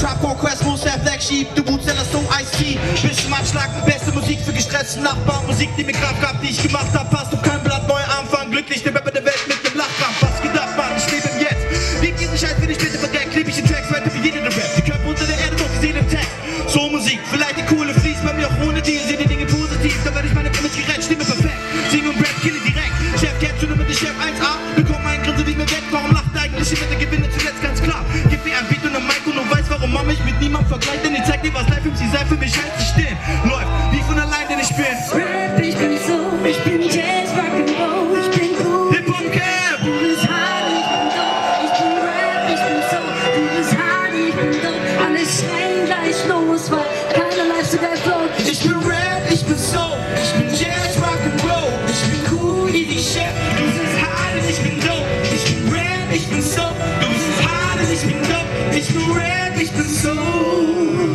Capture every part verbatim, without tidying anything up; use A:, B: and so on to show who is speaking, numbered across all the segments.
A: Trap Core Quest, Most Have Black Sheep, du Bootseller so Ice-T. Bisschen Abschlag, beste Musik für gestressten Nachbarn. Musik, die mir Kraft gab, die ich gemacht hab. Passt auf kein Blatt, neuer Anfang. Glücklich, der Rapper der Welt mit dem Lachkraft. Was gedacht, Mann, ich lebe im Jetzt. Lieb diesen Scheiß, wenn ich bitte verdeckt. Lieb ich die Tracks weiter wie jeder der Rap. Die Köpfe unter der Erde, doch die Seele im Text. So Musik, vielleicht die coole fließt bei mir auch ohne Deal. Sehe die Dinge positiv, da werde ich meine Image gerettet. Stimme perfekt, sing und rap, kille direkt. Chef kennt schon immer die Chef eins A. Bekomm einen Grinse wie mir weg. Warum lacht eigentlich immer der Gewinner zuletzt? Ganz klar. Gib mir ein Beat und ein Mic und du weißt, warum man mich mit niemandem vergleicht. Denn ich zeig dir, was Live-M C sei für mich heißt zu stehen. Läuft wie von allein, denn ich bin
B: Rap, ich bin so, ich bin Jazz, Rock'n'Roll, ich bin gut.
A: Hip-Hop-Camp.
B: Du bist hart, ich bin dope, ich bin Rap, ich bin so. Du bist hart, ich bin dope, alles schreien gleich los, weil keiner Lifestyle float.
A: Ich bin Rap, ich bin Soul, ich bin Jazz, Rock'n'Roll, ich bin cool, wie die Chef. Du bist hart und ich bin dope, ich bin Rap, ich bin Soul. Du bist hart und ich bin dope, ich bin Rap, ich bin Soul.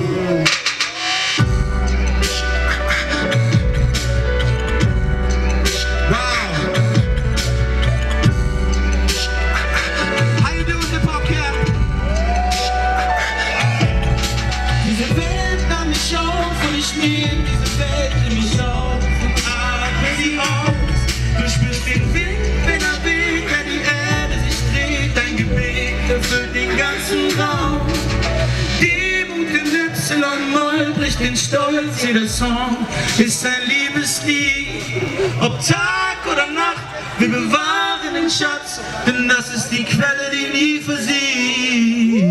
A: Den Stolz, jeder Song ist ein Liebeslied. Ob Tag oder Nacht, wir bewahren den Schatz, denn das ist die Quelle, die nie versiegt.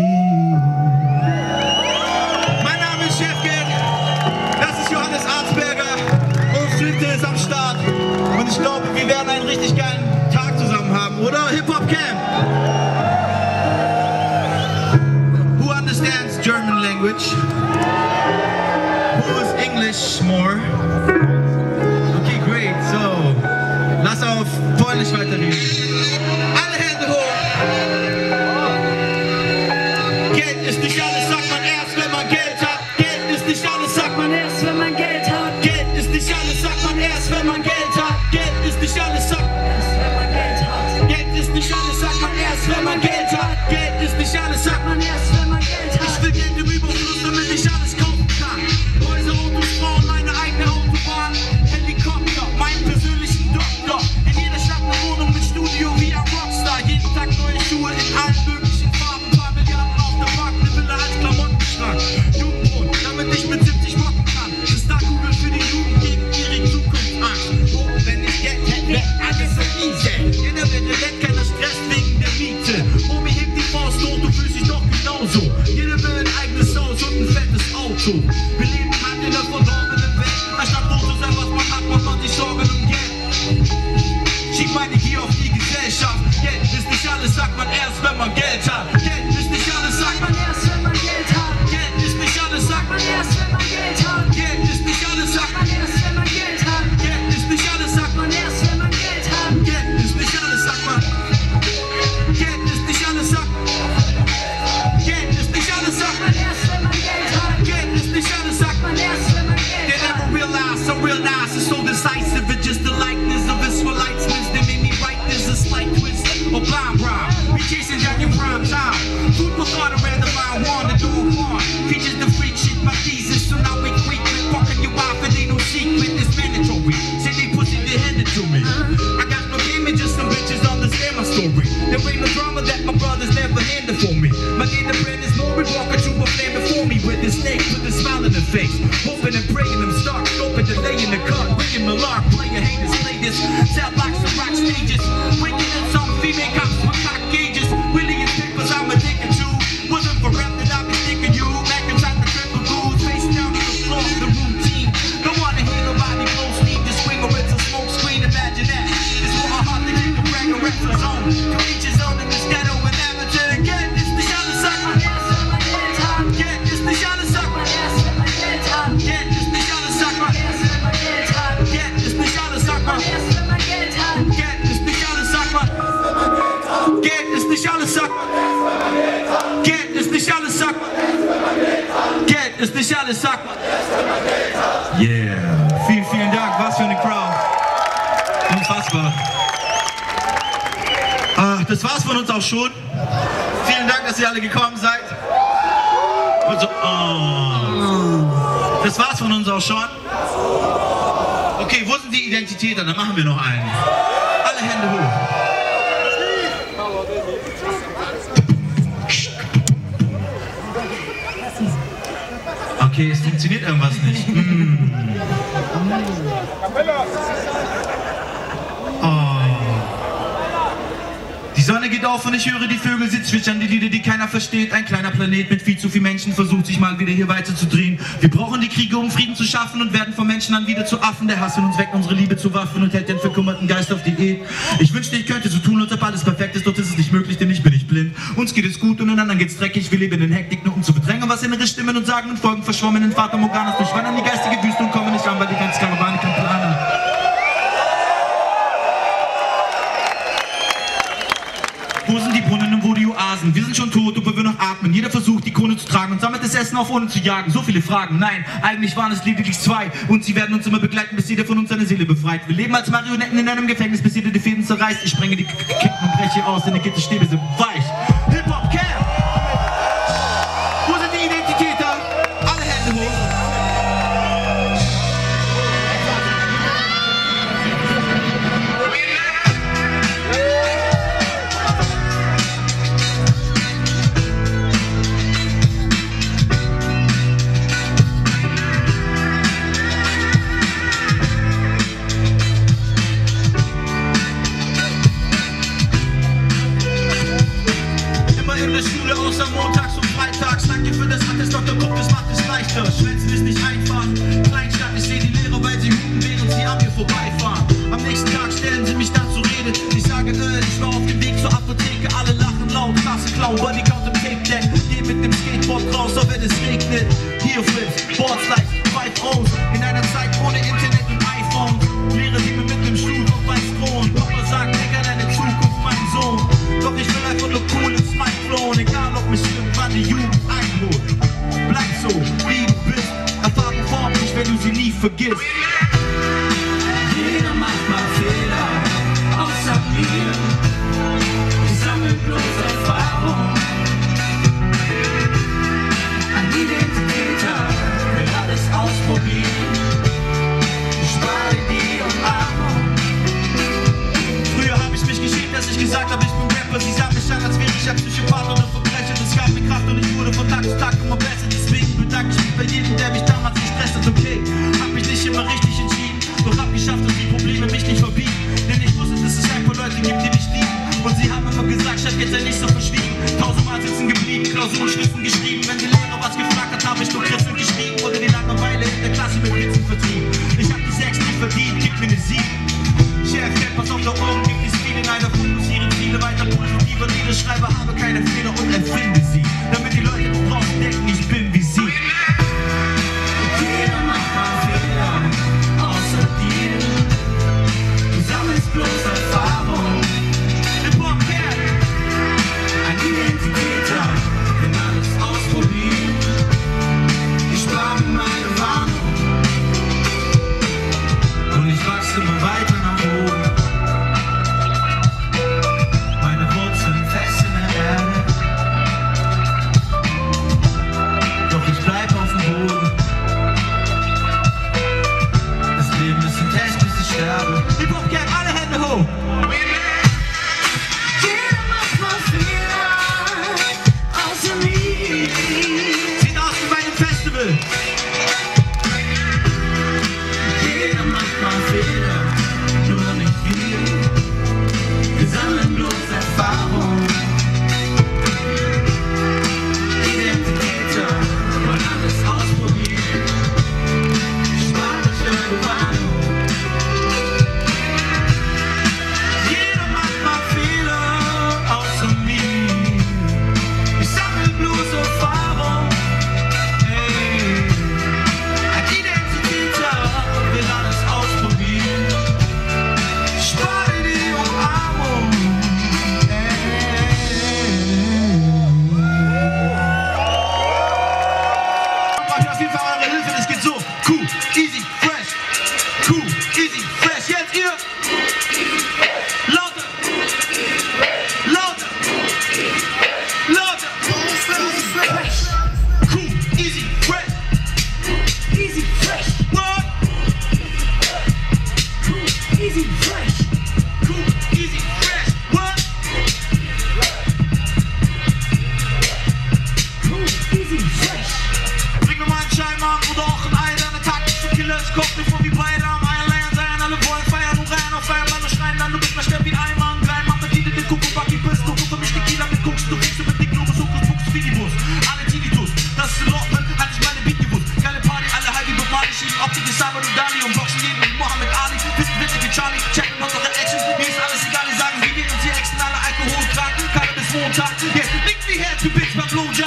A: Mein Name ist Chefgang, das ist Johannes Arzberger und Flinte ist am Start. Und ich glaube, wir werden einen richtig geilen Tag zusammen haben, oder? Hip-Hop-Camp. Who understands German language? Who is English more? Okay, great. So, lass auf Polnisch weiterreden. Alle Hände hoch. Geld ist nicht alles, sagt man erst, wenn man Geld hat. Geld ist nicht alles, sagt man erst, wenn man Geld hat. Geld ist nicht alles, sagt man erst, wenn man Geld hat. Geld ist nicht alles, sagt man erst, wenn man Geld hat. Geld ist nicht alles, sagt man erst, wenn man Geld hat. Geld ist nicht alles, sagt man erst, wenn man Geld hat. Ich will Geld im Überfluss, damit ich alles kaufen kann. Häuser, Autos, Frauen, meine eigene Autobahn. Helikopter, meinen persönlichen Doktor. In jeder Stadt eine Wohnung mit Studio wie ein Rockstar. Jeden Tag neue Schuhe in allen möglichen Farben. Ein paar Milliarden auf der Bank, eine Villa als Klamottenschrank. Jugendbrot, damit ich mit siebzig rocken kann. Eine Starkugel für die Jugend gegen ihre Zukunftsangst. Oh, wenn ich Geld hätte, wäre alles so easy. Jeder wäre weg, keiner Stress wegen der Miete. Homie, heb die Faust hoch, du fühlst dich doch genauso. Jeder will ein eigenes Haus und ein fettes Auto. Wir leben in der verdorbenen Welt. Anstatt froh zu sein, was man hat, macht man sich Sorgen um Geld. Schieb meine Gier auf die Gesellschaft. Geld ist nicht alles, sagt man erst, wenn man Geld hat. Geld ist nicht alles, sagt man erst, wenn man Geld hat. Geld ist nicht alles, sagt man erst, wenn man Geld hat. Geld ist nicht alles, sagt man erst, wenn man Geld hat. Geld ist nicht alles, sagt man erst, wenn man Geld hat. Geld ist nicht alles, sagt man. Geld ist nicht alles, sagt man. Geld ist nicht alles, sagt man erst, wenn man Geld hat. Geld ist nicht alles, sagt man erst, wenn man Geld hat. They never realize I'm real nice and so decisive. It's just the likeness of Israelites. They made me write this a slight twist or blind rhyme. We chasing down your prime time. Food for thought around the line one to do one. Features the freak shit, my thesis. So now we creep with fucking you off and ain't no secret. It's mandatory. Say they pussy, they handed to me. I got no image, just some bitches understand my story. There ain't no drama that my brothers never handed for me. My inner brand is more walking to a flame before me with this snake with a smile on the face. Hoping and praying them start, scoping, delaying the cut, bringing the lark, player haters play this. Sound like some rock stages. Waking up some female cops with cock gauges. Willie and papers I'm addicted to. Wasn't for rap that I've been thinking you. Back inside the triple goons, face down to the floor, the routine. Don't wanna hear nobody blow steam, just swing or it's a smoke screen. Imagine that. It's more hard to kick a brag or rap the zone. To each his own in the ghetto and amateur. Again, it's the shot of suck. Again, it's the shot of suck. Again, it's the shot of suck. Again, it's the shot of suck. Again, it's the shot of suck. Again, it's the shot of suck. Again, it's the shot of suck. Again, it's the shot of suck. Yeah. Vielen, vielen Dank. Was für eine Crowd. Unfassbar. Ah, das war's von uns auch schon. Vielen Dank, dass ihr alle gekommen seid. Also, oh. Das war's von uns auch schon. Okay, wo sind die Identitäter? Dann machen wir noch einen. Alle Hände hoch. Okay, es funktioniert irgendwas nicht. Mm. Oh. Die Sonne geht auf und ich höre die Vögel sie zwitschern, die Lieder, die keiner versteht. Ein kleiner Planet mit viel zu vielen Menschen versucht sich mal wieder hier weiter zu drehen. Wir brauchen die Kriege, um Frieden zu schaffen und werden von Menschen dann wieder zu Affen. Der Hass in uns weckt unsere Liebe zu Waffen und hält den verkümmerten Geist auf Diät. Ich wünschte, ich könnte so tun, als ob alles perfekt ist, doch das ist nicht möglich, denn ich bin nicht blind. Uns geht es gut und den anderen geht's dreckig. Wir leben in Hektik, nur um zu verdrängen, was innere Stimmen und Sagen und Folgen verschwommenen Vater Morganas durchwandern die geistige Wüste und kommen nicht an, weil die ganze Karawane keinen Plan hat. Wo sind die Brunnen und wo die Oasen? Wir sind schon tot, obwohl wir noch atmen. Jeder versucht, die Krone zu tragen und sammelt das Essen auf, ohne zu jagen. So viele Fragen, nein, eigentlich waren es lediglich zwei. Und sie werden uns immer begleiten, bis jeder von uns seine Seele befreit. Wir leben als Marionetten in einem Gefängnis, bis jeder die Fäden zerreißt. Ich sprenge die Ketten und breche aus, denn die Gitterstäbe sind weich. Hip-Hop-Camp! Wo sind die Identitäter? Alle Hände hoch. Außer montags und freitags. Danke für das Attest, Doktor Kupp, das macht es leichter. Schwänzen ist nicht einfach. Kleinstadt, ich sehe die Lehrer, weil sie hupen, während sie an mir vorbeifahren. Am nächsten Tag stellen sie mich dann zur Rede. Ich sage, äh, ich war auf dem Weg zur Apotheke. Alle lachen laut, Klasse Clown, Body Count im Tape Deck. Geh mit dem Skateboard raus, auch wenn es regnet. Hier Flips, Boardslides, five O's. In einer Zeit ohne Internet und iPhone. Lehrer, die mir mit dem Stuhl auf weiß drohen. Papa sagt, denk an deine Zukunft, mein Sohn. Doch ich will einfach nur cool ins Mic flown. Egal ob mich irgendwann die Jugend einholt. Bleib so, wie du bist. Erfahrung formt dich, wenn du sie nie vergisst.
C: Jeder macht mal Fehler, außer mir. Ich sammle bloß Erfahrung. Ein Identitäter will alles ausprobieren. Ich spare die Umarmung.
A: Früher habe ich mich geschickt, dass ich gesagt habe, ich bin Rapper. Sie sah mich an, als wäre ich ein Psychopath oder Verbrecher. Das gab mir Kraft und ich wurde von Tag zu Tag immer besser. Deswegen bedanke ich mich bei jedem, der mich damals gestresst hat. Okay, hab mich nicht immer richtig entschieden, doch hab geschafft, dass die Probleme mich nicht verbieten. Denn ich wusste, dass es ein paar Leute gibt, die mich lieben. Und sie haben immer gesagt, Chef, jetzt sei nicht so verschwiegen. Tausendmal sitzen geblieben, Klausuren, Schriften geschrieben. Wenn die Lehrer was gefragt hat, habe ich nur Kritzeln geschrieben. Oder die Langeweile in der Klasse mit Blitzen vertrieben. Ich hab die sechs nicht verdient, gib mir eine sieben. Chef, pass auf, da oben gibt es viele Neider. Fokussiere Ziele weiter, positiver Liederschreiber, habe keine Fehler und erfinde sie. Damit die Leute draußen denken, ich bin wie sie.
C: Jeder macht mal Fehler, außer dir. Du sammelst bloß Erfahrung.
A: Hip-Hop-Camp!
C: Ein Identitäter will alles ausprobieren. Ich spare meine Warnung. Und ich wachse immer weiter nach oben. Meine Wurzeln fest in der Erde. Doch ich bleib auf dem Boden. Das Leben ist ein Test, bis ich sterbe.
A: Hip-Hop-Camp, alle Hände hoch!
C: Jeder macht mal Fehler, außer mir.
A: Sieht aus wie bei einem Festival!
C: Jeder macht mal Fehler, nur nicht wir. Wir sammeln bloß Erfahrung. Identitäter wollen alles ausprobieren. Spart euch eure Warnung.
A: Jeder macht mal Fehler, außer mir.
C: Ich sammle bloß Erfahrung.
A: Hey.
C: Ein Identitäter will alles ausprobieren. Spare die Umarmung.
A: Macht auf jeden Fall eure Hilfe, das geht so. Cool, easy, fresh. Cool, easy, fresh. Jetzt ihr. Lauter. Lauter. Lauter. Cool,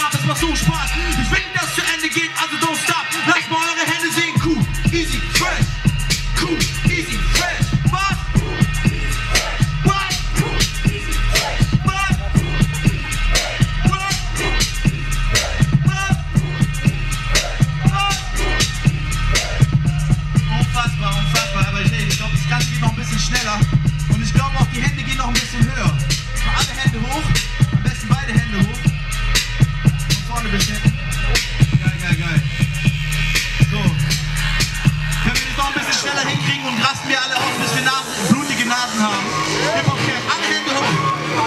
A: ab, es macht so Spaß. Ich will, dass es zu Ende geht, also don't stop. Lasst mal eure Hände sehen, cool, easy, fresh. Cool, easy, fresh. Was? What? What? What? Unfassbar, unfassbar, aber ich, ich glaube, das Ganze geht noch ein bisschen schneller. Und ich glaube auch, die Hände gehen noch ein bisschen höher. Alle Hände hoch, am besten beide Hände hoch. Von vorne bis hinten. Geil, geil, geil. So. Können wir das noch ein bisschen schneller hinkriegen und rasten wir alle aus, bis wir Nasen, blutige Nasen haben. Hip-Hop-Camp, alle Hände hoch.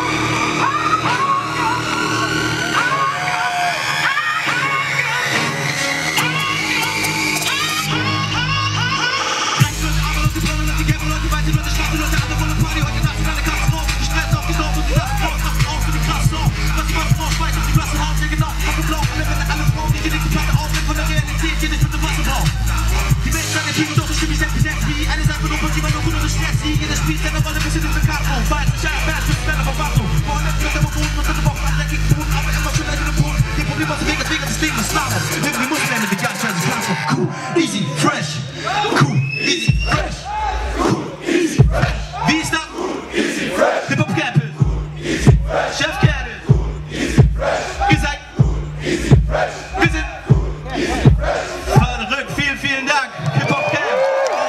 A: Easy, fresh, cool, easy, fresh, cool, easy, fresh. Wie ist das? Easy, fresh. Hip-Hop Campus. Easy, fresh. Chef Campus. Easy, fresh. Ihr seid easy, fresh. Wir sind easy, fresh. Verrückt, vielen, vielen Dank. Hip-Hop Camp.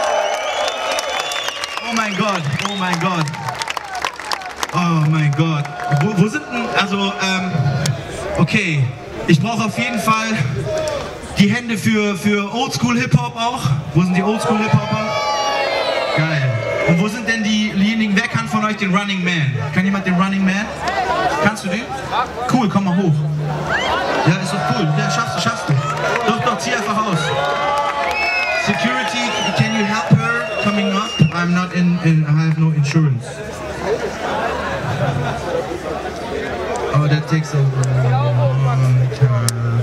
A: Oh mein Gott, oh mein Gott. Oh mein Gott. Wo, wo sind denn, also, ähm, okay. Ich brauche auf jeden Fall die Hände für, für Oldschool-Hip-Hop auch. Wo sind die Oldschool-Hip-Hopper? Geil. Und wo sind denn diejenigen, wer kann von euch den Running Man? Kann jemand den Running Man? Kannst du den? Cool, komm mal hoch. Ja, ist doch cool. Ja, schaffst du, schaffst du. Doch, doch, zieh einfach aus. Security, can you help her coming up? I'm not in, in I have no insurance. Oh, that takes a long time.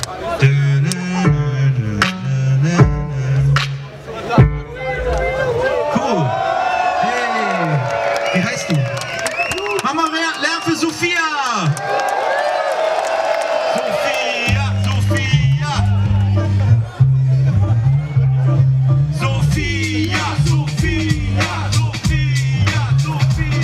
A: Cool. Hey, wie heißt du? Mama, lern für Sophia. Sophia, Sophia. Sophia, Sophia, Sophia, Sophia.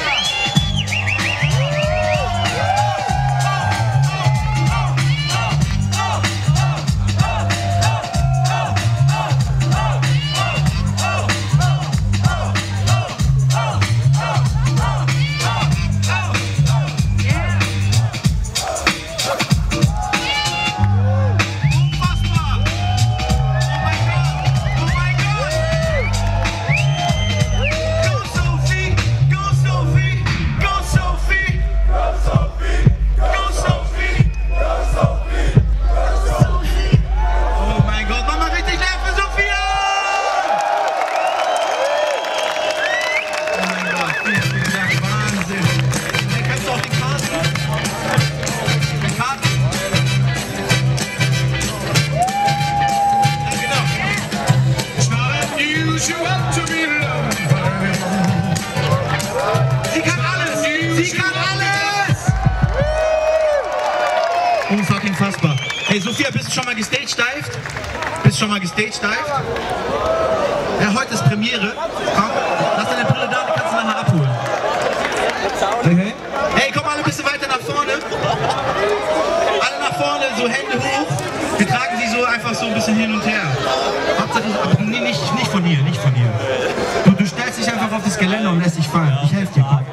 A: Unfucking fassbar. Hey Sophia, bist du schon mal gestagedived? Bist du schon mal gestagedived? Ja, heute ist Premiere. Komm, lass deine Brille da, die kannst du nachher abholen. Okay. Hey, komm alle ein bisschen weiter nach vorne. Alle nach vorne, so Hände hoch. Wir tragen sie so einfach so ein bisschen hin und her. Hauptsache, aber nee, nicht, nicht von hier, nicht von hier. Du, du stellst dich einfach auf das Geländer und lässt dich fallen. Ich helfe dir, komm.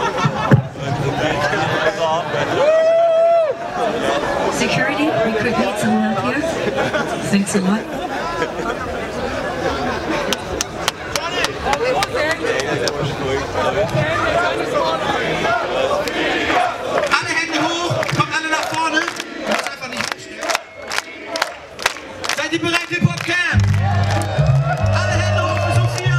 B: Security, we could need some help here. Thanks a lot.
A: Alle Hände hoch, kommt alle nach vorne. Du musst einfach nicht hochstehen. Seid ihr bereit, Hip-Hop Camp? Alle Hände hoch für Sophia!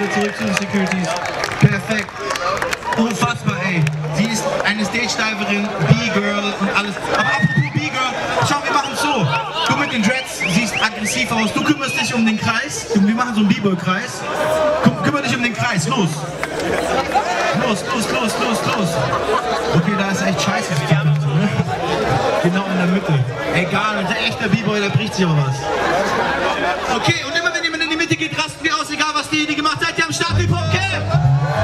D: wieder zurück zu den Securities.
A: Perfekt. Unfassbar, ey. Sie ist eine Stage-Diverin, B-Girl und alles. Aber apropos B-Girl, schau, wir machen so. Du mit den Dreads siehst aggressiv aus. Du kümmerst dich um den Kreis. Wir machen so einen B-Boy-Kreis. Küm Kümmer dich um den Kreis. Los. Los, los, los, los, los. Okay, da ist echt scheiße. Genau in der Mitte. Egal, der echte B-Boy, da bricht sich aber was. Okay, und immer wenn jemand in die Mitte geht, rasten wir aus, egal was die gemacht hat. Die am Start, Hip Hop Camp.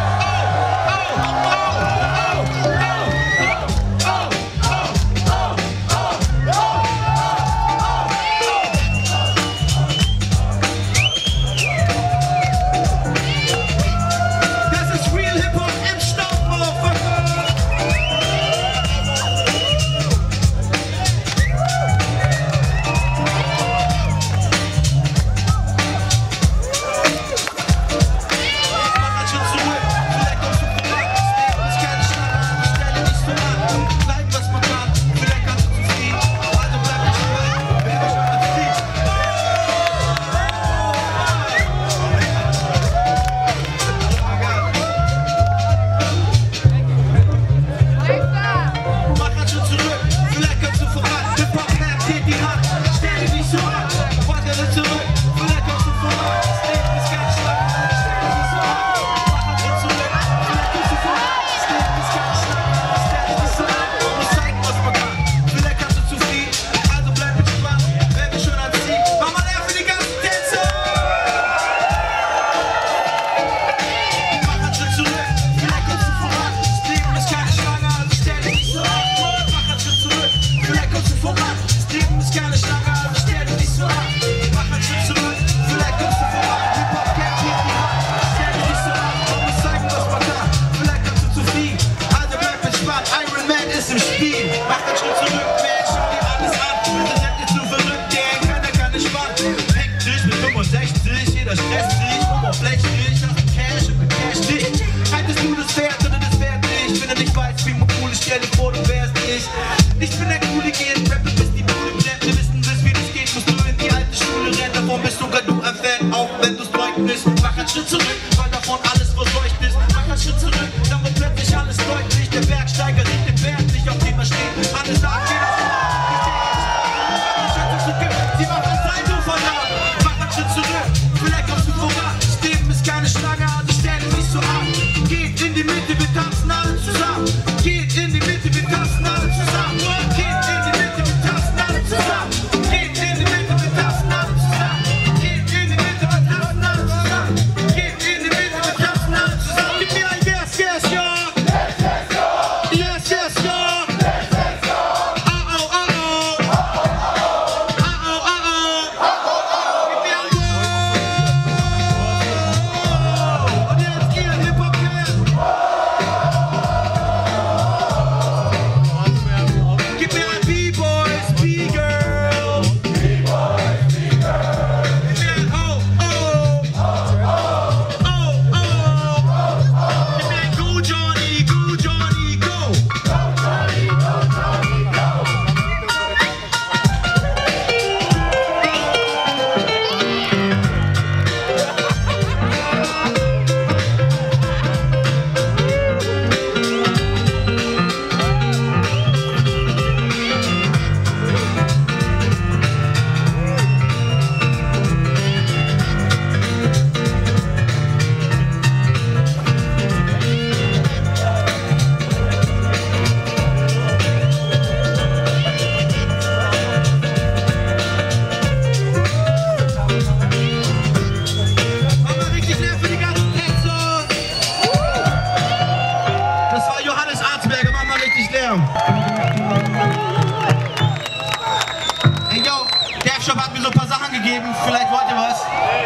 A: Vielleicht wollt ihr was?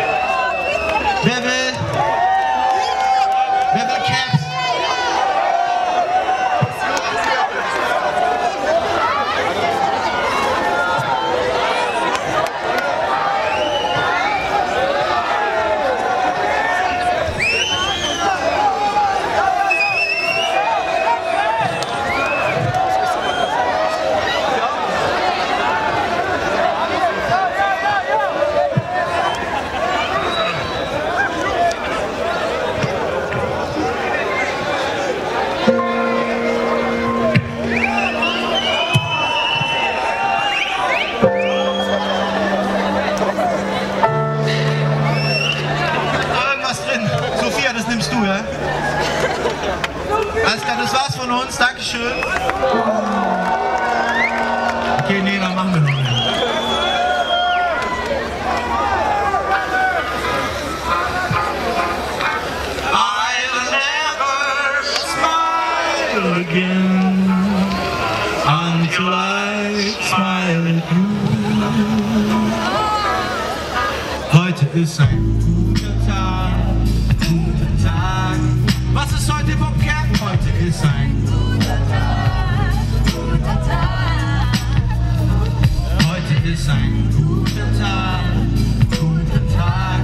A: Wer will? Wer will Caps? Alles klar, das war's von uns. Dankeschön. Okay, nee, dann machen wir noch mehr. Again, until I smile at you. Heute ist ein guter Tag, guter Tag. Was ist heute, Bobcat? Heute ist ein guter Tag, guter Tag. Heute ist ein guter Tag, guter Tag.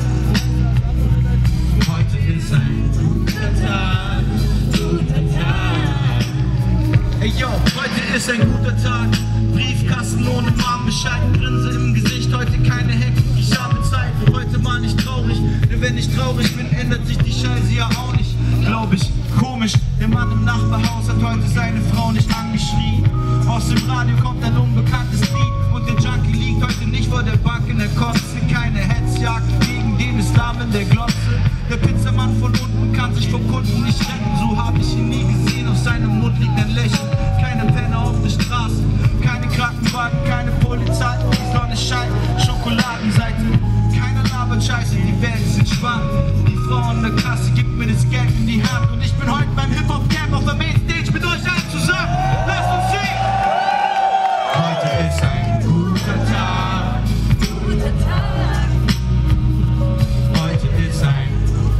A: Heute ist ein guter Tag, guter Tag. Ey yo, heute ist ein guter Tag. Briefkasten ohne Warnbescheid, Grinse im Gesicht, heute keine Hektik, ich habe Zeit. Heute mal nicht traurig, denn wenn ich traurig bin, ändert sich die Scheiße ja auch nicht. Glaub ich, komisch, der Mann im Nachbarhaus hat heute seine Frau nicht angeschrien. Aus dem Radio kommt ein unbekanntes Lied und der Junkie liegt heute nicht vor der Bank in der Kotze. Keine Hetzjagd gegen den Islam in der Glotze. Der Pizzamann von unten kann sich vom Kunden nicht retten, so habe ich ihn nie gesehen, auf seinem Mund liegt ein Lächeln. Keine Penner auf der Straße, keine Krankenwagen, keine Polizei, die Sonne scheint, Schokoladenseite. Keiner labert Scheiße, die Welt ist entspannt. Die Frau an der Kasse gibt mir das Geld in die Hand und ich bin heute beim Hip-Hop-Camp auf der Mainstage mit euch allen zusammen. Lasst uns singen! Heute ist ein guter Tag, guter Tag. Heute ist ein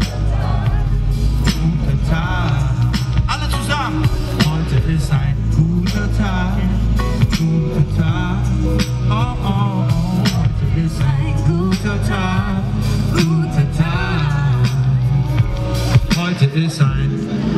A: guter Tag. Alle zusammen! Heute ist ein guter Tag, guter Tag. Oh, oh, oh. Heute ist ein guter Tag, guter Tag. Heute ist ein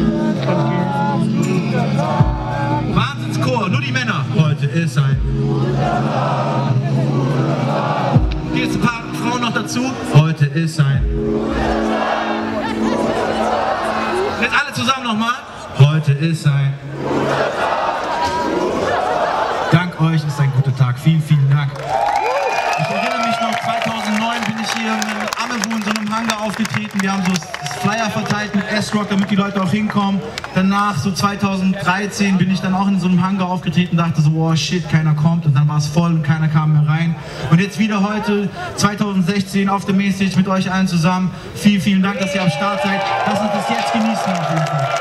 A: guter Tag. Wahnsinnschor, nur die Männer. Heute ist ein guter Tag. Hier ist ein paar Frauen noch dazu. Heute ist ein guter Tag. Jetzt alle zusammen nochmal. Heute ist ein guter Tag. Dank euch ist ein guter Tag. Vielen, vielen Dank. Ich erinnere mich noch, zweitausendneun bin ich hier in Amebu in so einem Hangar aufgetreten. Wir haben so Flyer verteilt mit S-Rock, damit die Leute auch hinkommen. Danach, so zweitausenddreizehn, bin ich dann auch in so einem Hangar aufgetreten, dachte so, oh shit, keiner kommt. Und dann war es voll und keiner kam mehr rein. Und jetzt wieder heute, zweitausendsechzehn, auf der Mainstage mit euch allen zusammen. Vielen, vielen Dank, dass ihr am Start seid. Lasst uns das jetzt genießen auf jeden Fall.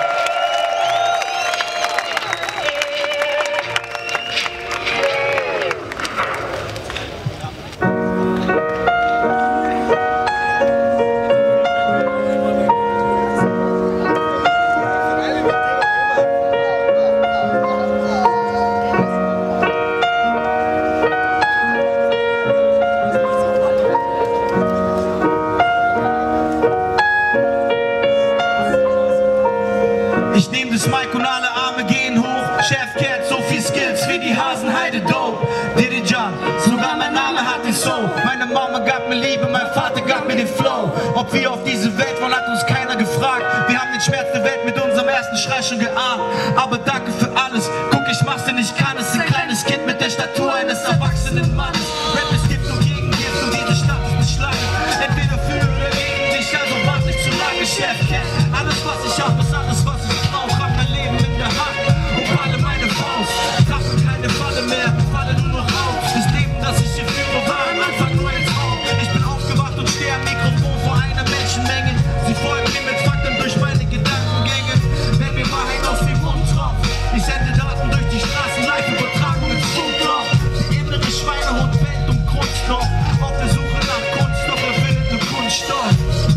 A: Ich nehm das Mic und alle Arme gehen hoch. Chef Cat, so viel Skills wie die Hasenheide Dope. Diddy John, sogar mein Name hat den Soul. Meine Mama gab mir Liebe, mein Vater gab mir den Flow. Ob wir auf diese Welt wollen, hat uns keiner gefragt. Wir haben den Schmerz der Welt mit unserem ersten Schrei schon geahnt. Aber danke für alles, guck, ich mach's denn ich kann es. Ein kleines Kind mit der Statur eines erwachsenen Mannes. Rap, es gibt und gegen gibt und diese Stadt ist eine Schlange. Entweder für oder gegen dich, also wart nicht zu lange. Chef Cat, alles was ich hab, ist alles was ich brauch. Hab mein Leben in der Hand und falle meine Faust. Tappen keine Falle mehr, falle nur noch auf. Das Leben, das ich hier führe, war am Anfang nur ein Traum. Ich bin aufgewacht und stehe am Mikrofon vor einer Menschenmenge. Sie folgen mir mit Fakten durch meine Gedankengänge. Wenn mir Wahrheit aus dem Mund tropft, ich sende Daten durch die Straßen, live übertragen mit Funkloch. Die innere Schweinehund fällt um Kunststoff. Auf der Suche nach Kunststoff, er findet nur Kunststoff.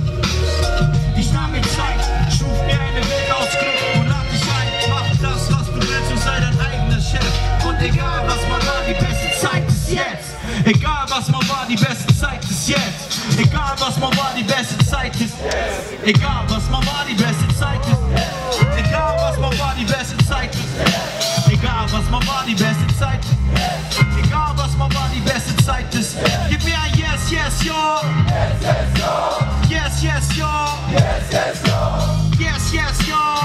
A: Ich nahm mir Zeit, schuf mir eine Welt aus Glück und lad dich ein. Mach das, was du willst und sei dein eigener Chef. Und egal was man war, die beste Zeit ist jetzt. Egal was man war, die beste Zeit ist jetzt. Egal was man war, die beste Zeit ist jetzt. Egal was man war, die beste Zeit ist jetzt. Egal was man war, die beste Zeit ist jetzt. Egal was man war, die beste Zeit ist jetzt. Egal was man war, die beste Zeit ist. Gib mir ein Yes, Yes, Yo. Yes, Yes, Yo. Yes, Yes, Yo. Yes, Yes, Yo.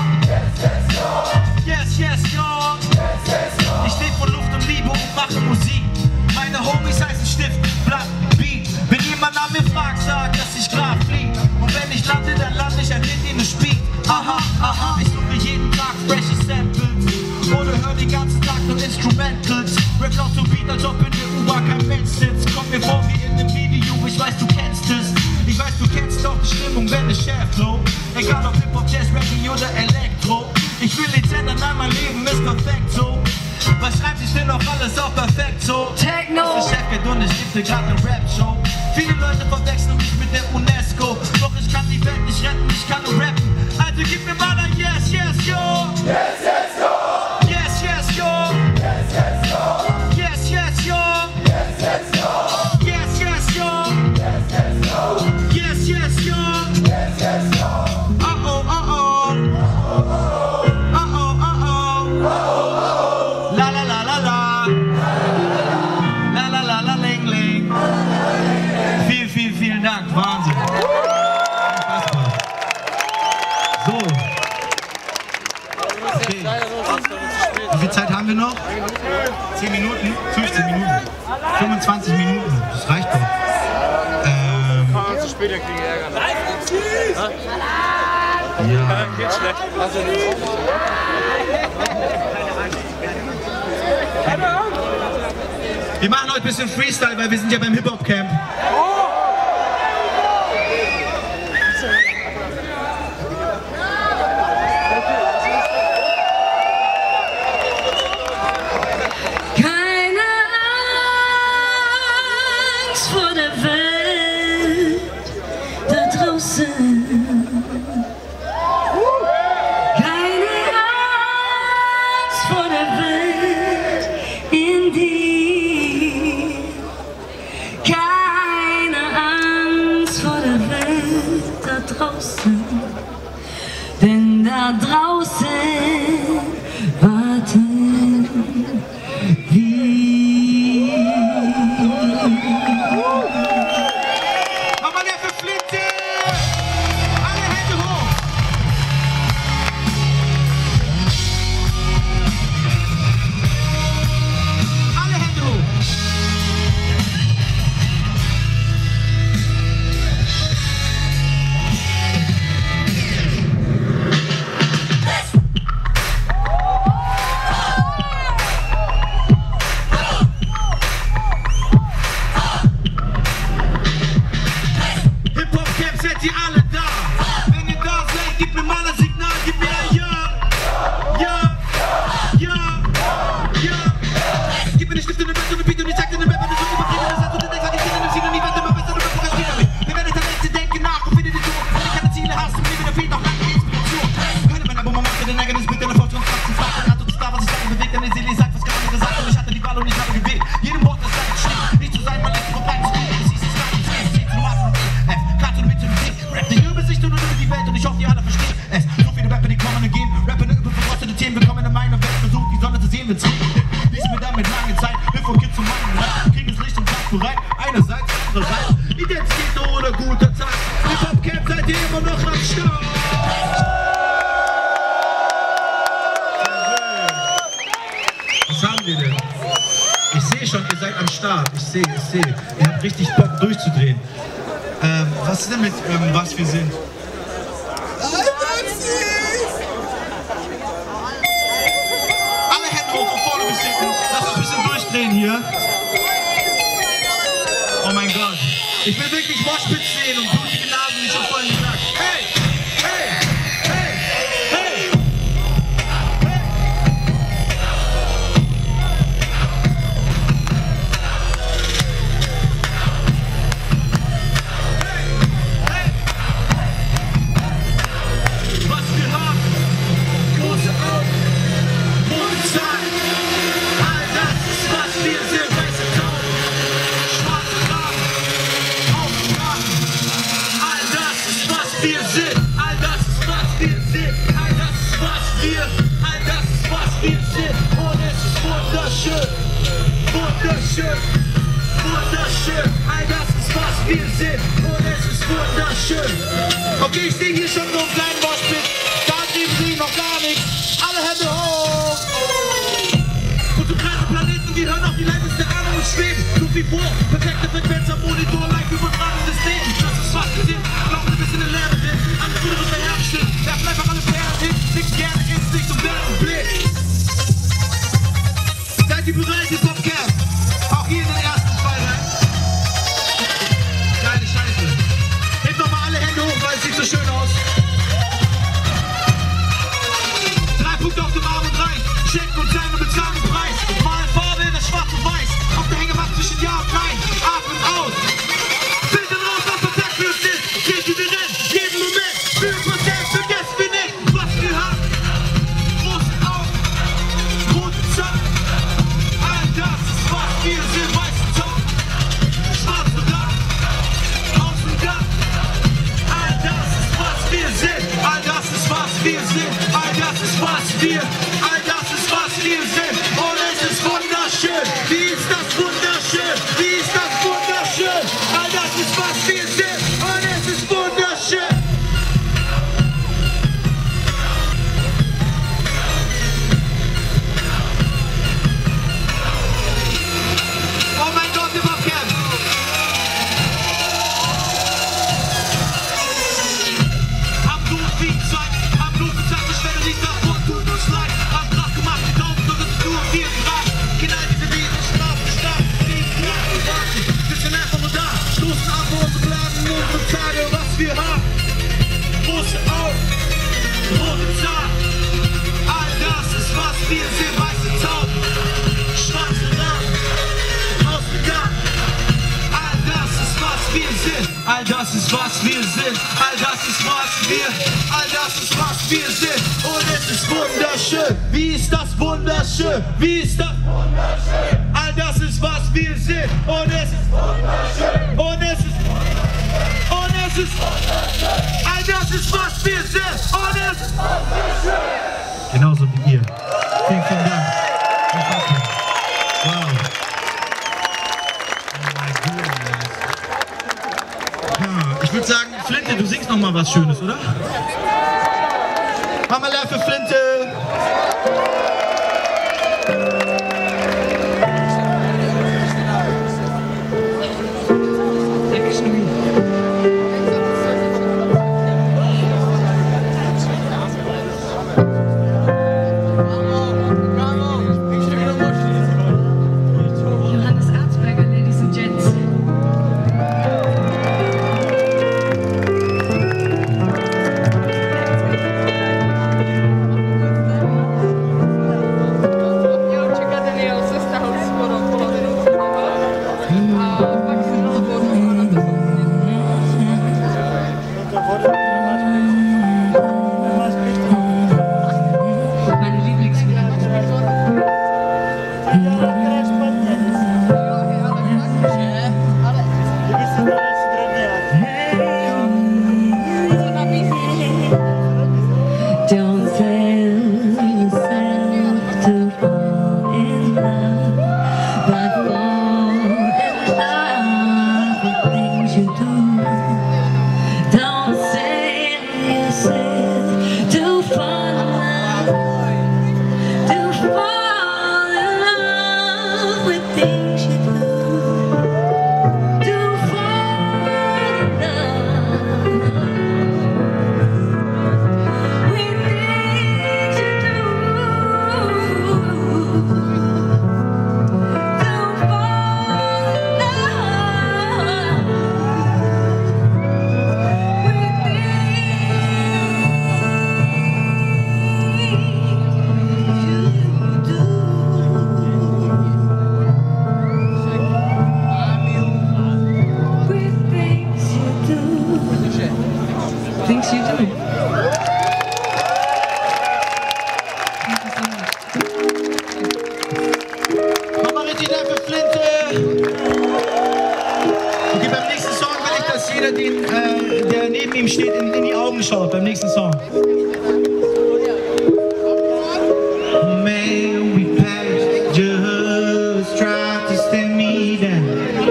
A: Yes, Yes, Yo. Ich lebe von Luft und Liebe und mache Musik. Meine Homies heißen Stift, Blatt, Beat. Wenn jemand nach mir fragt, sag, dass ich klar flieg. Und wenn ich lande, dann lande ich ein Hit in den Speed. Aha, aha, ich suche jeden Tag fresh perfekt so.
B: Techno.
A: Das ist der Chef und ich gebe dir grad ne Rap-Show. Viele Leute verwechseln mich mit der UNESCO. Doch ich kann die Welt nicht retten, ich kann nur rappen. Also gib mir mal ein Yes, Yes, Yo.
D: Yes, yes, yo.
A: Yes, Yes, Yo.
D: Yes, yes, yo.
A: Yes, Yes, Yo.
D: Yes, yes, yo.
A: Yes, Yes, Yo.
D: Yes, yes, yo.
A: Yes, Yes, Yo.
D: Yes, yes, yo.
A: Uh-oh, uh-oh. Uh-oh, uh-oh. La la la la la. La la la la ling ling. Vielen, vielen, vielen Dank. Wahnsinn. Unfassbar. So. Okay. Wie viel Zeit haben wir noch? zehn Minuten? fünfzehn Minuten? fünfundzwanzig Minuten. Das reicht doch. Ähm,
E: Zu spät, dann kriegen wir Ärger.
A: ja.
E: Geht schlecht.
A: Wir machen heute ein bisschen Freestyle, weil wir sind ja beim Hip-Hop-Camp.
B: Keine Angst vor der Welt da draußen. Keine Angst vor der Welt in dir. Keine Angst vor der Welt da draußen. Denn da draußen warten wir.
A: Nochmal der für Flinte! Alle Hände hoch! Alle Hände hoch! Hip-Hop-Camp, seid ihr alle da? Wenn ihr da seid, gebt mir mal ein Signal, gib mir ein Ja! Ja! Ja! Ja! Gib mir eine Stift und eine Band und eine Beat und ich zeig dir eine Map, wenn du so übertrieben bist, und du denkst, ich kenne den Synonym, wird immer besser, du bist sogar später mit. Wir werden Talente, denken nach und finde die Tour. Wenn du keine Ziele hast, im Leben, da fehlt auch lange Inspiration. Keine Männer, wo man macht den ärgernis Bild, deine Fortschrittskraft zu fragen. Hat uns da, was ich sage, bewegt, deine Seele sagt, was gar nicht gesagt, und ich hatte die Wahl und ich habe gewählt. Jedem Wort, das sagt, steht, nicht zu sein, mein Leben vorbei zu gehen. Es hieß, es war die C, C, zum A, zum E, F, K, zum mit, zum D. Rap nicht über sich, sondern über die Welt, und ich hoffe, ihr alle versteht es. So viele Rapper, die kommen und gehen, Rapper über verrostete Themen, willkommen in meiner Welt, versucht die Sonne zu sehen, wenn's regnet. Lies mir damit lange Zeit, bin vom Kind zum Mann, kriegen es Licht und Tag bereit, einerseits, andererseits, Identität oder guter Tag. Hip-Hop-Camp, seid ihr immer noch am Start? Was haben wir denn? Ich sehe schon, ihr seid am Start. Ich sehe, ich sehe. Ihr habt richtig Bock durchzudrehen. Ähm, was ist denn mit ähm, was wir sind? Alle Hände hoch von vorne bis hinten. Lass uns ein bisschen durchdrehen hier. Oh mein Gott. Ich will wirklich Moshpits sehen und blutige Nasen, wie schon vorhin gesagt. Hey! Hey! Hey! Hey! Was wir haben, große Augen, rote Zahlen, all das ist was wir sind, weiße Tauben, schwarze Rahmen, Auftragen, all das ist was wir sind, all das ist was wir sind, all das ist was wir, all das ist was wir sind, und es ist wunderschön, wunderschön, wunderschön, all das ist was wir sind, und es ist wunderschön. Okay, ich stehe hier schon so einen kleinen Moshpit. Da drüben sehe ich noch gar nichts. Alle Hände hoch. Und zum kleinen Planeten, wir hören auf die leiseste Ahnung und schweben. So wie vor, perfekte Frequenz am Monitor, live übertragen des Lebens. Das ist was wir sind. Glauben wir, wir sind eine Lehre drin. Alles Gute wird verherrlicht. Werfen einfach alle Perlen hin. Nix gerne ins Licht und werden Blick. Seid ihr bereit, Hip-Hop-Camp? Auch hier in den ersten zwei rein. Geile Scheiße. Hebt doch mal alle Hände hoch, weil es sieht so schön aus. Drei Punkte auf dem Arm und rein. Check und Kleine bezahlen den Preis. Mal Farbe, das schwarz und weiß. ist was wir sind, all das ist was wir, all das ist was wir sind. Und es ist wunderschön, wie ist das wunderschön, wie ist das wunderschön. All das ist was wir sind und es ist wunderschön. Und es ist wunderschön. Und es ist wunderschön. All das ist was wir sind und es ist wunderschön. Genauso wie ihr. Vielen, vielen Dank. Wow. Ja, ich würde sagen, Flinte, du singst noch mal was Schönes, oder? Mach mal leer für Flinte.
B: Johannes Arzberger, Ladies and Gents. Meine Lieblingslieder. Don't tell yourself to fall in love, but fall in love with things you do. Don't say yourself to fall in love, to fall in love with things you do. To fall in love. Things you do.
A: Mach mal richtig leer für Flinte. Okay, beim nächsten Song will ich, dass jeder, den, äh, der neben ihm steht, in, in die Augen schaut. Beim nächsten Song. Man, we passed, just tried to stand me down.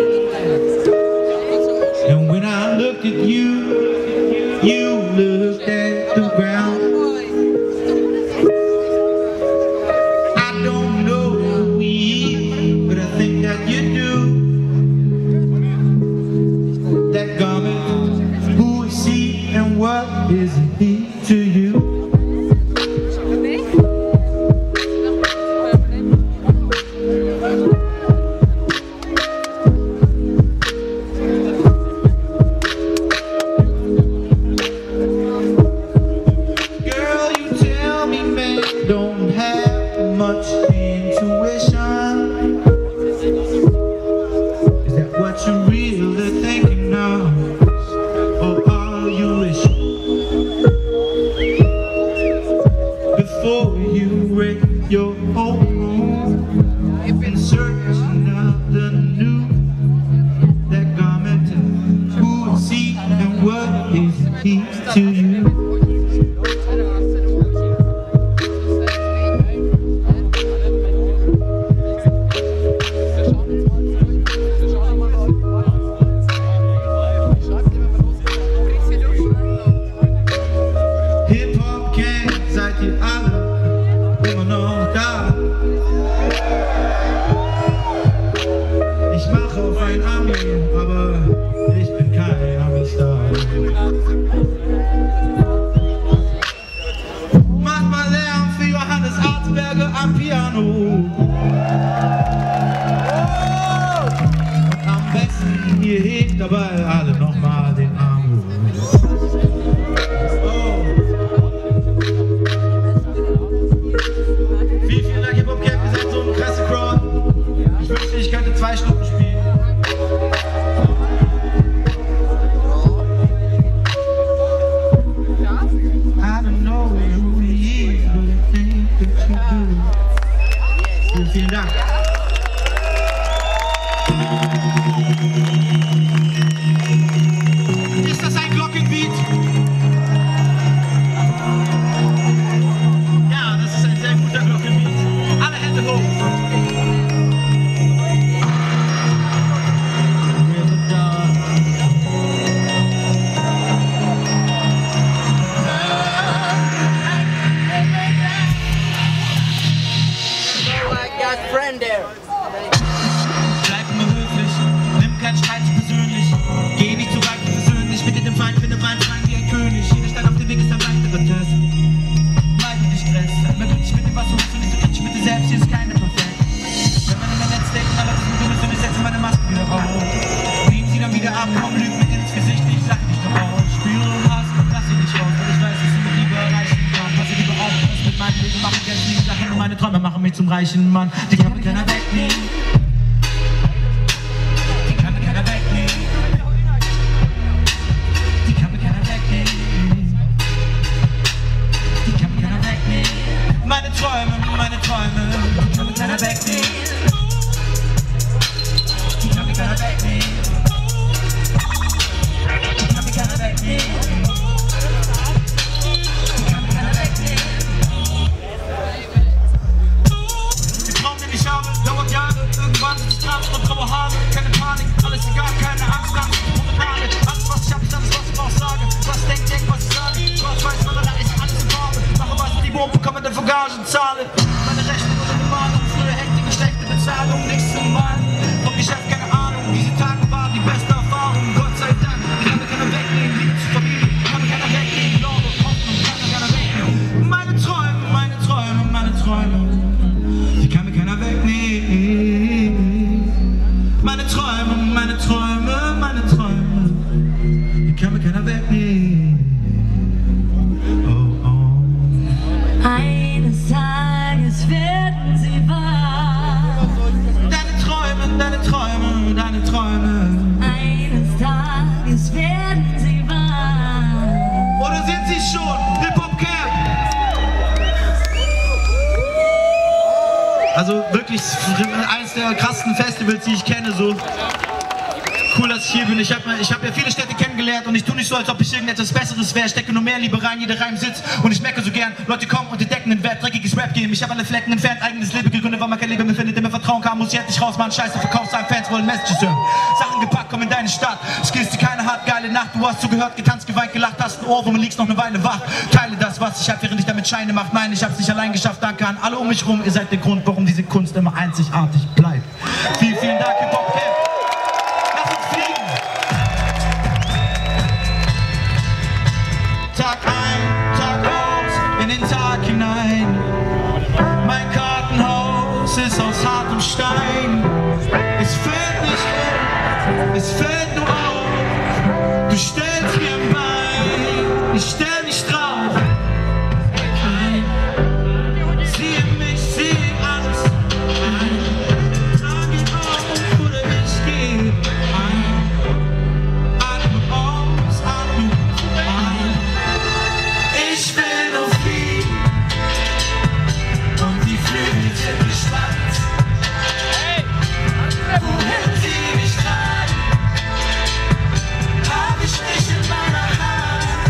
A: And when I looked at you, you looked at the ground. I don't know who we, but I think that you do. That garment, who is he and what is he to you? Girl, you tell me men don't have much intuition. Is that what you're really thinking of? Or are you wishing before you wreck your home and search another new? That garment, who is he and what is he to you? Hip-Hop-Gang, seid ihr alle immer noch da? Ich mache auf ein Ami, aber ich bin kein Ami-Star. Macht mal Lärm für Johannes Arzberger am Piano. Und am besten ihr hebt dabei alle nochmal den Arm hoch. Oh. Vielen, vielen Dank, Hip-Hop-Gang, ihr seid so eine krasse Crowd. Ich wünschte, ich könnte zwei Stunden spielen. Vielen, vielen Dank. Ist das ein Glockenbeat? Ja, das ist ein sehr guter Glockenbeat. Alle Hände hoch.
E: Friend there.
A: Bleib immer höflich, nimm keinen Streit zu persönlich. Geh nicht zu weit und persönlich, bitte dem Feind, finde Wein, rein wie ein König. Jeder Stein auf dem Weg ist ein weiterer Test. Meide den Stress, sei mal glücklich mit dem, was du hast und nicht so kritisch mit dir selbst, hier ist keine perfekt. Wenn man in der Netz denkt, aber das ist nur du, ich setze meine Maske wieder auf. Nehmen sie dann wieder ab, komm, lüg mir ins Gesicht, ich lache dich doch aus. Spüre und Hass, lass sie nicht raus, weil ich weiß, dass du mit Liebe erreichen kannst. Passe lieber auf, was mit meinem Leben machen, Geld nie Sachen und meine Träume machen mich zum reichen Mann. Die kann mir keiner wegnehmen. Die kann mir keiner wegnehmen. Die kann mir keiner wegnehmen. Die kann mir keiner wegnehmen. Meine Träume, meine Träume, die kann mir keiner wegnehmen. Die kann mir keiner wegnehmen. Die kann mir keiner wegnehmen. Die kann mir keiner wegnehmen. Die Traum, den ich habe, dauert Jahre. Irgendwann sind es Tränen und graue Haare. Keine Panik, alles egal, keine Angst, Angst, Promenade. Alles, was ich hab, ist alles, was ich auch sage. Was denkt, denkt, was ich sage. Schwarz-Weiß, Malerei ist alles in Farbe. Mache was, die Bomben bekomme dafür Gage und zahle. Meine Rechnung oder Bemalung, frühe Hektik, schlechte Bezahlung, nichts zu malen. Vom Geschäft keine Ahnung, diese Tage waren die beste Erfahrung. Gott sei Dank, die kann mir keiner wegnehmen. Liebe zu Familie, kann mir keiner wegnehmen. Glaube, Hoffnung, kann mir keiner wegnehmen. Meine Träume, meine Träume, meine Träume, die kann mir keiner wegnehmen. Meine Träume, meine Träume, meine Träume, die kann mir keiner wegnehmen. Oh, oh.
B: Eines Tages werden sie wahr.
A: Deine Träume, deine Träume, deine Träume.
B: Eines Tages werden sie wahr.
A: Oder sind sie schon? Hip-Hop-Camp! Also wirklich eines der krassesten Festivals, die ich kenne, so. Cool, dass ich hier bin. Ich habe ich hab ja viele Städte kennengelernt und ich tue nicht so, als ob ich irgendetwas Besseres wäre. Stecke nur mehr Liebe rein, jeder Reim sitzt und ich merke so gern. Leute kommen und entdecken den Wert, dreckiges Rap-Game. Ich habe alle Flecken entfernt, eigenes Leben gegründet, weil man kein Leben mehr findet, der mir Vertrauen kann. Muss ich endlich raus, Mann, scheiße, Verkaufssagen, Fans wollen Messages hören. Sachen gepackt, komm in deine Stadt. Skills, die keiner hat, geile Nacht. Du hast zugehört, getanzt, geweint, gelacht, hast ein Ohr, wo man liegst noch eine Weile wach. Teile das, was ich hab, während ich damit Scheine macht. Nein, ich hab's nicht allein geschafft, danke an alle um mich rum. Ihr seid der Grund, warum diese Kunst immer einzigartig bleibt. Vielen, vielen Dank, Hip-Hop-Camp. Tag ein, Tag aus, in den Tag hinein. Mein Kartenhaus ist aus hartem Stein. Es fällt nicht um, es fällt nur auf. Du stellst mir ein Bein, ich stell mich drauf. Siehe mich, siehe alles. Trag ich auf oder ich geh ein. Atme aus, atme ein. Ich will nur fliegen und die Flügel sind gespannt. Wohin sie mich tragen, hab ich nicht in meiner Hand.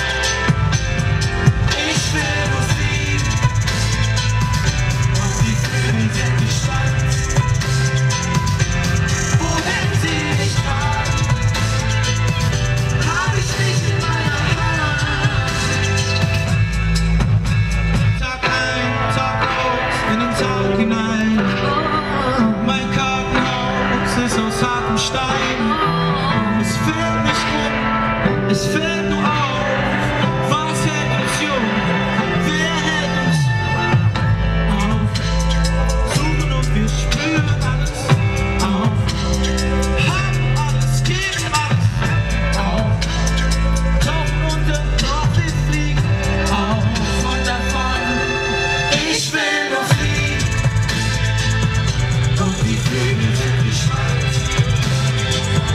A: Ich will nur fliegen und die Flügel sind gespannt. Wohin sie mich tragen, hab ich nicht in meiner Hand. Tag ein, Tag aus, in den Tag hinein. Mein Kartenhaus ist aus hartem Stein. Es fällt nicht um, es fällt nur auf. Was hält uns jung? Wer hält uns auf? Suchen und wir spüren alles auf. Haben alles, geben alles auf. Tauchen unter, doch wir fliegen auf und davon. Ich will nur fliegen und die Flügel sind gespannt.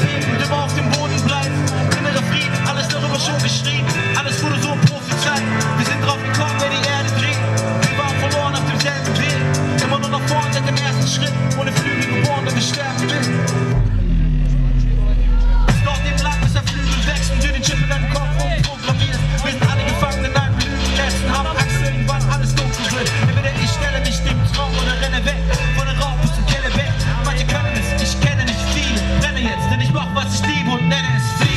A: gehen und immer auf dem Boden bleiben. Innerer Frieden, alles darüber schon geschrieben. Alles wurde so prophezeit. Wir sind drauf gekommen, wer die Erde dreht. Wir waren verloren auf demselben Weg. Immer nur nach vorn seit dem ersten Schritt. Ohne Flügel geboren, der wir sterben will. Es dauert eben lang, bis der Flügel wächst und dir den Chip in deinem Kopf umprogrammierst. Wir sind alle gefangen in einem Lügennetzen, haben Angst, irgendwann alles dunkel wird. Entweder ich stelle mich dem Traum oder renne weg. Von der Raupe zum Keller weg. Manche können es, ich kenne nicht viele. Renne jetzt, denn ich mach, was ich liebe und nenne es Fliegen.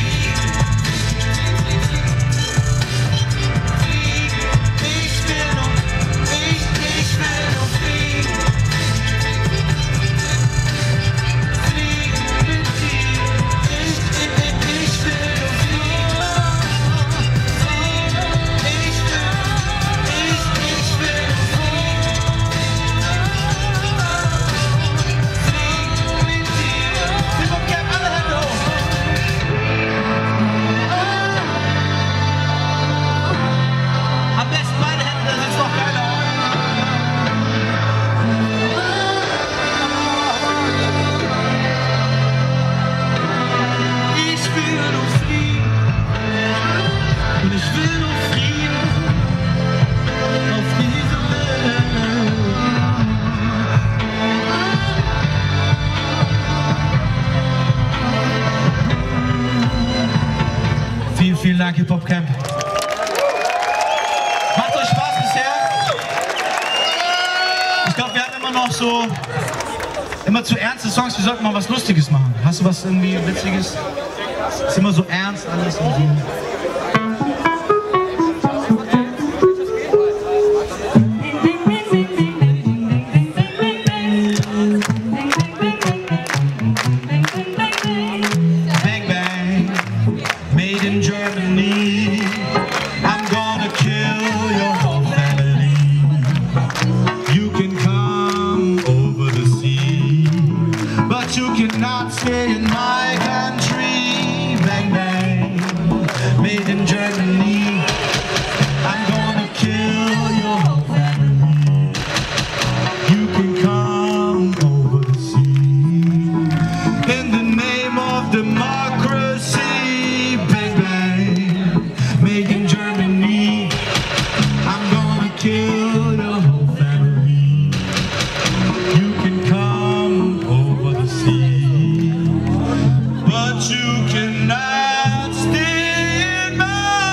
A: Vielen Dank, Hip-Hop Camp. Macht euch Spaß bisher? Ich glaube, wir haben immer noch so, immer zu ernste Songs, wir sollten mal was Lustiges machen. Hast du was irgendwie Witziges? Ist immer so ernst alles und so. Stay in my country, bang bang, made in Germany. I'm gonna kill your whole family. You can come over the sea. In the name of democracy, bang bang, made in Germany. I'm gonna kill your whole family. You can come over the sea. But you cannot stay in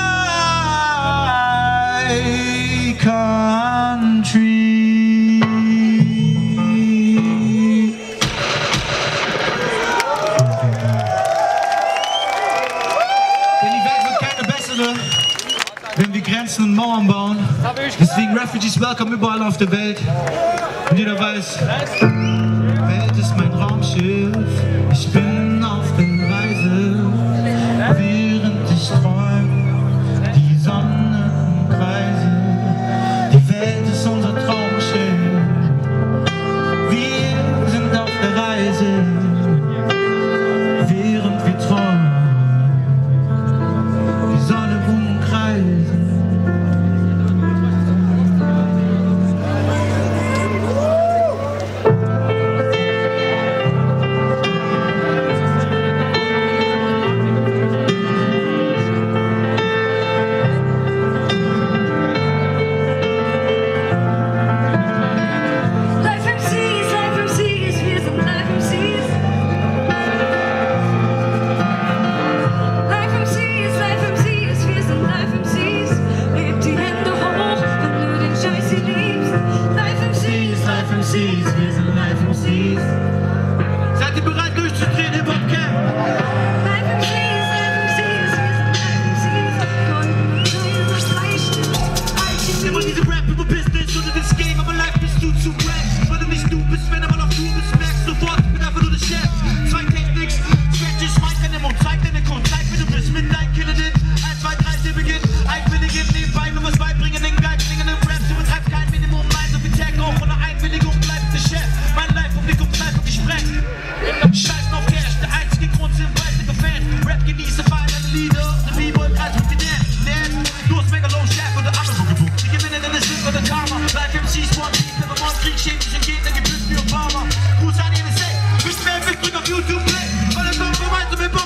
A: my country. Denn die Welt wird keine bessere, wenn wir Grenzen und Mauern bauen. Deswegen Refugees welcome überall auf der Welt. Und jeder weiß, Welt ist mein Raumschiff. Ich bin auf der Reise, während ich träume, die Sonnenkreise. Die Welt ist unser Traumschiff. Wir sind auf der Reise, während wir träumen, die Sonne umkreisen. Seid ihr bereit durchzudrehen, Hip-Hop Camp? Immer diese Rap über Business oder das Game, aber live bist du zu rap. Weil du nicht du bist, wenn aber noch du bist, merkst sofort, ich bin einfach nur der Chef. Zwei Techniks, Stretches, mein deine Mund, zeig deine Kunst, zeig wie du bist, mit deinem Killer-Dit. eins, zwei, drei, sie beginnt, einwilligen, nebenbei nur was beibringen, den Geist, klingenden Raps, du betreibst kein Minimum, nein, so viel Tag auch, von der Einwilligung bleibt der Chef. Mein Live-Publikum bleibt und ich sprech. Scheißen auf Cash, der einzige Grund sind weißige Fans. Rap genieße, feiern deine Lieder, der B-Boy Kreis mit den Dance. Du hast Megalo, Chef oder andere gebucht. Die gewinnen, denn es ist oder Karma. Live-M Cs, One Team, wenn man Krieg, chemischen Gegner, gebüßt für Obama. Gruß an N S A, müssen wir im Wegdrück auf YouTube play. Weil es kommt gemeinsam mit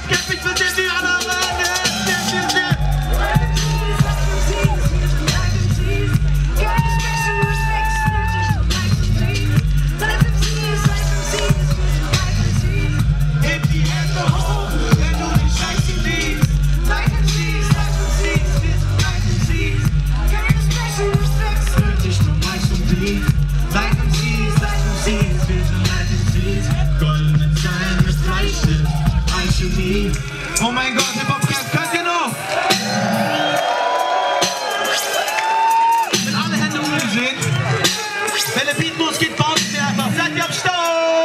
A: Oh mein Gott, Hip-Hop-Camp, könnt ihr noch? Mit alle Hände umgesehen. Wenn der Beat losgeht, bouncen wir einfach. Seid ihr am Start?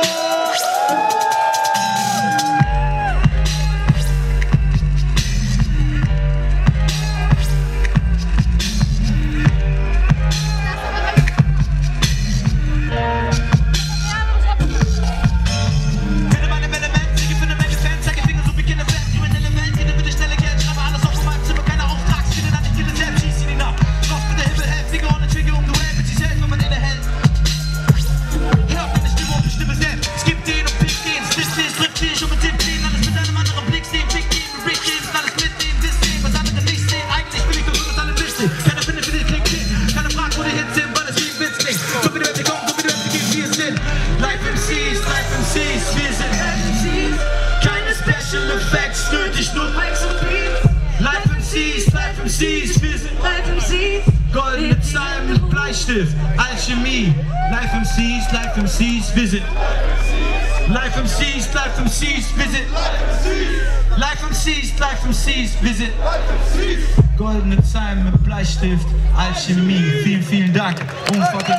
A: Keine Special Effects, nötig nur Mics und Beats. Live M Cs, Live M Cs, wir sind Live M Cs. Goldene Zahlen mit Bleistift, Alchemie. Live M Cs, Live M Cs, wir sind Live M Cs, Live M Cs, wir sind Live M Cs, Live M Cs, wir sind Goldene Zahlen mit Bleistift, Alchemie. Vielen, vielen Dank. Unfassbar.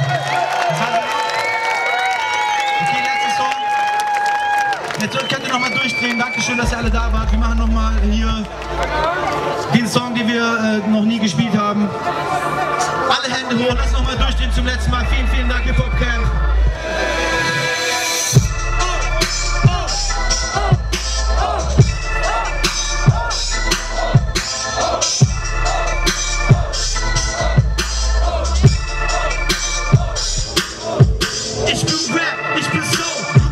A: Jetzt könnt ihr nochmal durchdrehen. Dankeschön, dass ihr alle da wart. Wir machen nochmal hier den Song, den wir äh, noch nie gespielt haben. Alle Hände hoch, lass nochmal durchdrehen zum letzten Mal. Vielen, vielen Dank, Hip-Hop-Camp. Ich bin Rap, ich bin Soul.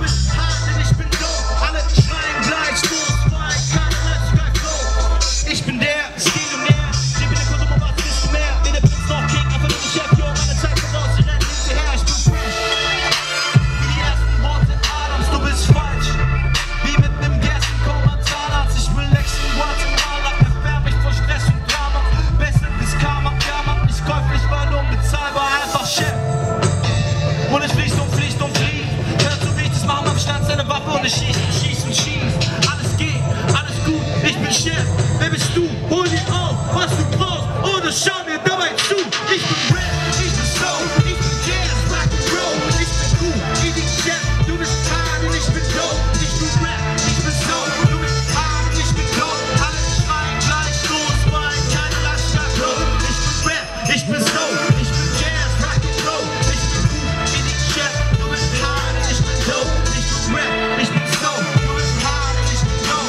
A: Ich bin der Skillionär, ich bin der Kunde, was bist du mehr? Wie der Prinz noch King, einfach nur der Chef, yo, meine Zeit voraus, sie rennen hinterher, ich bin fresh. Wie die ersten Worte Adams, du bist falsch. Wie mit nem Gerstenkorn am Zahnarzt, ich will Lexen, Guatemala, erfähr mich vor Stress und Drama. Besseres Karma, ja Mann, ich käuflich, weil unbezahlbar, einfach Chef. Und ich fließt und fließt und fließt, hört so wie ich das mache, am Stand seine Waffe und ich schieß und schieß und schieß. Alles geht, alles gut, ich bin Chef. Wer bist du? Hol dir auf, was du brauchst, oder schau mir dabei zu. Ich bin Rap, ich bin Soul, ich bin Jazz, Rock and Roll. Ich bin cool, ich bin Chef, du bist hart und ich bin dope. Ich bin Rap, ich bin Soul, du bist hart und ich bin dope. Alle schreien gleich los, weil keiner lasst das los. Ich bin Rap, ich bin Soul, ich bin Jazz, Rock and Roll. Ich bin cool, ich bin Chef, du bist hart und ich bin dope. Ich bin Rap, ich bin Soul, du bist hart und ich bin dope.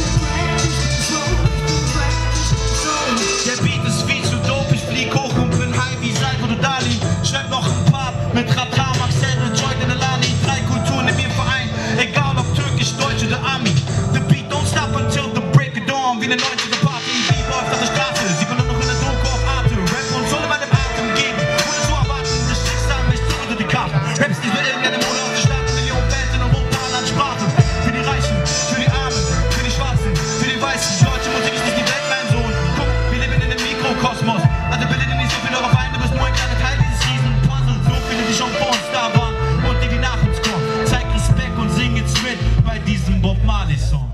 A: Der Beat ist viel zu dope, ich flieg hoch und bin high wie Salvador Dali. Schreib noch ein Part mit Raptar, Maxel, Joy, Denelani. Drei Kulturen in mir vereint, egal ob türkisch, deutsch oder Ami. The beat don't stop until the break of dawn, wie eine neunziger Party. Wie läuft auf der Straße, sieht man nur noch in der Doku auf Arte. Rap und Soul in meinem Atem geben, ohne zu erwarten, das Schicksal mich zu unter die Karten. Raps nicht nur irgendeine Mode auf der Stadt, Millionen Fans in Europa an Sprachen. Für die Reichen, für die Armen, für die Schwarzen, für die Weißen. Deutsche Musik ist nicht die Welt, mein Sohn. Guck, wir leben in einem Mikrokosmos. Also bilde dir nicht so viel darauf ein, du bist nur ein kleiner Teil dieses riesen Puzzle. So viele, die schon vor uns da waren und die, die nach uns kommen. Zeig Respekt und sing jetzt mit bei diesem Bob Marley Song.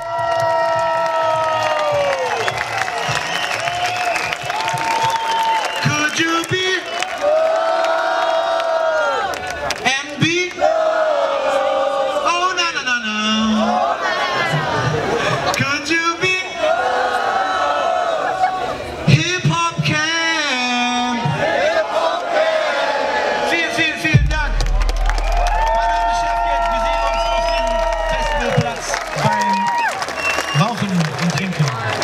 A: Could you be M B? Oh, no, no, no, no. Could you be Hip-Hop Camp? Vielen, vielen, vielen Dank. Mein Name ist Chef Geld. Wir sehen uns auf dem Festivalplatz beim Rauchen und Trinken.